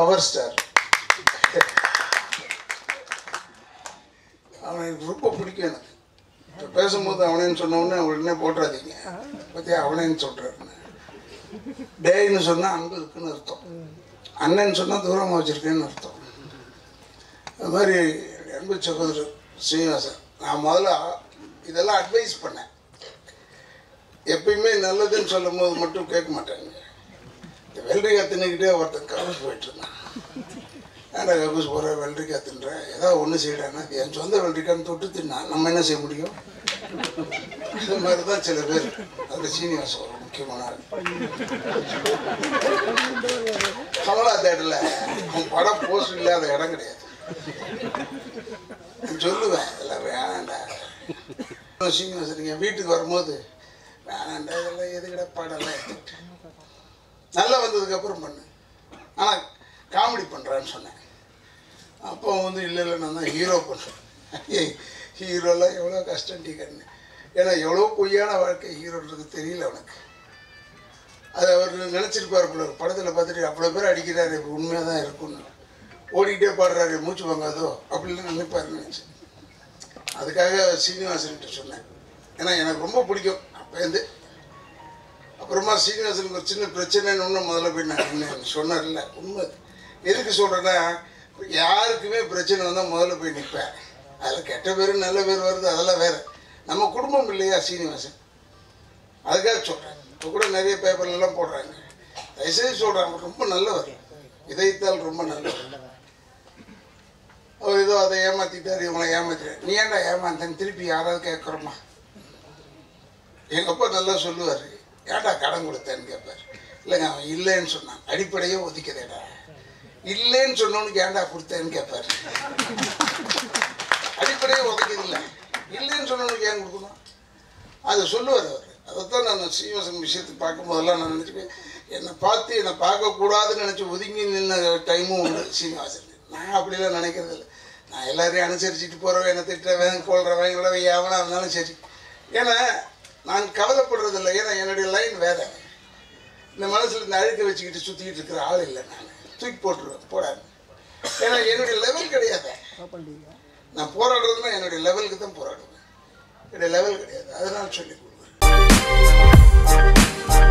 Power star. அவனை எனக்கு ரொம்ப பிடிக்கும். எனக்கு இப்போ பேசும்போது அவனேன்னு சொன்னோடனே உடனே போட்டுறாதீங்க, பற்றியா அவனேன்னு சொல்கிறாருன்னு. டேன்னு சொன்னால் அன்பு இருக்குன்னு அர்த்தம், அண்ணன்னு சொன்னால் தூரமாக வச்சுருக்கேன்னு அர்த்தம். அது மாதிரி அன்பு சகோதரர் ஸ்ரீனிவாசன், நான் முதல்ல இதெல்லாம் அட்வைஸ் பண்ணேன். எப்பயுமே நல்லதுன்னு சொல்லும் போது மட்டும் கேட்க மாட்டாங்க. இந்த வெள்ளரிக்காய் தின்னுக்கிட்டே ஒருத்தன் கபூஸ் போயிட்டுருந்தான். ஏன்டா கபூஸ் போகிற வெள்ளரிக்காய் தின்ற, ஏதாவது ஒன்று செய்யறான்னா அது என் சொந்த வெள்ளரிக்கான்னு தொட்டு தின்னா நம்ம என்ன செய்ய முடியும்? அது மாதிரி தான் சில பேர். அதில் சீனிவாசன் ஒரு முக்கியமான ஆள். கமலா தேட்டரில் அவன் படம் போஸ்ட் இல்லாத இடம் கிடையாது. சொல்லுவேன் எல்லாம் வேணாண்டா. சீனிவாசன் நீங்கள் வீட்டுக்கு வரும்போது வேணாண்டா இதெல்லாம் எதுக்கிட படம்லாம் எடுத்துக்கிட்டு நல்லா வந்ததுக்கப்புறம் பண்ணு, ஆனால் காமெடி பண்ணுறான்னு சொன்னேன். அப்போ வந்து இல்லை நான் தான் ஹீரோ பண்ணுறேன். ஏய் ஹீரோலாம் எவ்வளோ கஷ்டம் கண்ணு, ஏன்னா எவ்வளோ பொய்யான வாழ்க்கை ஹீரோன்றது தெரியல அவனுக்கு. அது அவர் நினச்சிருப்பார் போல படத்தில் பார்த்துட்டு அவ்வளோ பேர் அடிக்கிறாரு, இப்போ உண்மையாக தான் இருக்குன்னு ஓடிக்கிட்டே பாடுறாரு, மூச்சு வாங்காதோ அப்படிலாம் நினைப்பாருன்னு நினச்சேன். அதுக்காக சீனிவாசன்கிட்ட சொன்னேன், ஏன்னா எனக்கு ரொம்ப பிடிக்கும் அப்போருந்து. அப்புறமா சீனிவாசனுக்கு ஒரு சின்ன பிரச்சனைன்னு ஒன்று முதல்ல போய் நான் சொன்னார்ல, உண்மை. எதுக்கு சொல்கிறேன்னா, யாருக்குமே பிரச்சனை வந்தால் முதல்ல போய் நிற்பேன். அதில் கெட்ட பேர் நல்ல பேர் வருது, அதெல்லாம் வேறு. நம்ம குடும்பம் இல்லையா சீனிவாசன், அதுக்காக சொல்கிறேன். இப்போ கூட நிறைய பேப்பர்லாம் போடுறாங்க. தயவுசெய்து சொல்கிறாங்க, ரொம்ப நல்லவர், இதயத்தால் ரொம்ப நல்லவர். அவர் ஏதோ அதை ஏமாற்றிட்டார், இவங்களை ஏமாத்திட்டார். நீ ஏன்டா ஏமாந்தேன்னு திருப்பி யாராவது கேட்குறோமா? எங்கள் அப்பா நல்லா சொல்லுவார், ஏன்டா கடன் கொடுத்தேன்னு கேட்பார். இல்லைங்க அவன் இல்லைன்னு சொன்னான், அடிப்படையே ஒதுக்கிறேடா. இல்லைன்னு சொன்னவனுக்கு ஏன்டா கொடுத்தேன்னு கேட்பார். அடிப்படையே உதைக்கிறதில்லை, இல்லைன்னு சொன்னவனுக்கு ஏன் கொடுக்கணும்? அதை சொல்லுவார் அவர். அதைத்தான் நான் சீனிவாசன் விஷயத்துக்கு பார்க்கும்போதெல்லாம் நான் நினச்சிப்பேன், என்னை பார்த்து என்னை பார்க்கக்கூடாதுன்னு நினச்சி ஒதுங்கி நின்ன டைமும் உண்டு சீனிவாசன். நான் அப்படிலாம் நினைக்கிறது இல்லை. நான் எல்லாரையும் அனுசரிச்சுட்டு போகிறவன், என்னை திட்டுறவன் கொள்றவன் இவ்வளோ எவனாக இருந்தாலும் சரி. ஏன்னா நான் கவலைப்படுறதில்லை, ஏன்னா என்னுடைய லைன் வேறு. இந்த மனசில் இந்த அழுக்க வச்சுக்கிட்டு சுற்றிக்கிட்டு இருக்கிற ஆள் இல்லை. நான் தூக்கி போட்டுருவேன், போடாது. ஏன்னா என்னுடைய லெவல் கிடையாது. நான் போராடுறதுன்னா என்னுடைய லெவலுக்கு தான் போராடுவேன், என்னுடைய லெவல் கிடையாது. அதனால சொல்லிக் கொடுக்குறேன்.